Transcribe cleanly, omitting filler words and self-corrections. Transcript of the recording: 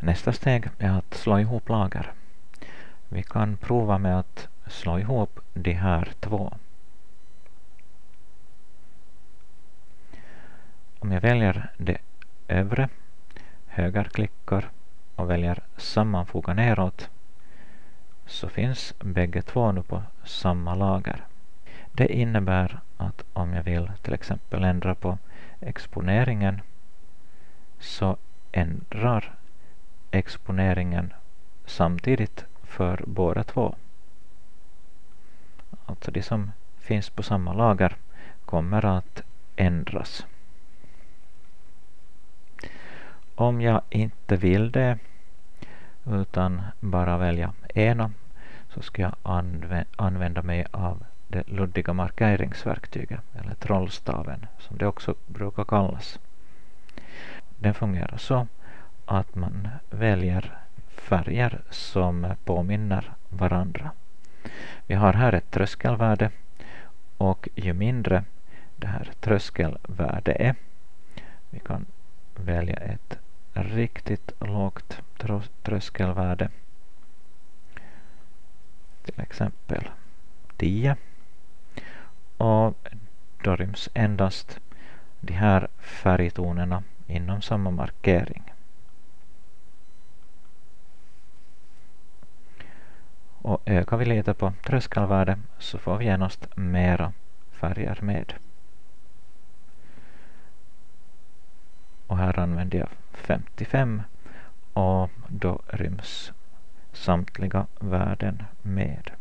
Nästa steg är att slå ihop lager. Vi kan prova med att slå ihop de här två. Om jag väljer det övre, högerklickar och väljer sammanfoga neråt, så finns bägge två nu på samma lager. Det innebär att om jag vill till exempel ändra på exponeringen, så ändrar exponeringen samtidigt för båda två. Alltså de som finns på samma lager kommer att ändras. Om jag inte vill det utan bara välja ena, så ska jag använda mig av det luddiga markeringsverktyget eller trollstaven som det också brukar kallas. Den fungerar så att man väljer färger som påminner varandra. Vi har här ett tröskelvärde, och ju mindre det här tröskelvärde är, vi kan välja ett riktigt lågt tröskelvärde, till exempel 10, och då ryms endast de här färgtonerna inom samma markering. Och ökar vi lite på tröskelvärde så får vi genast mera färger med. Och här använder jag 55, och då ryms samtliga värden med.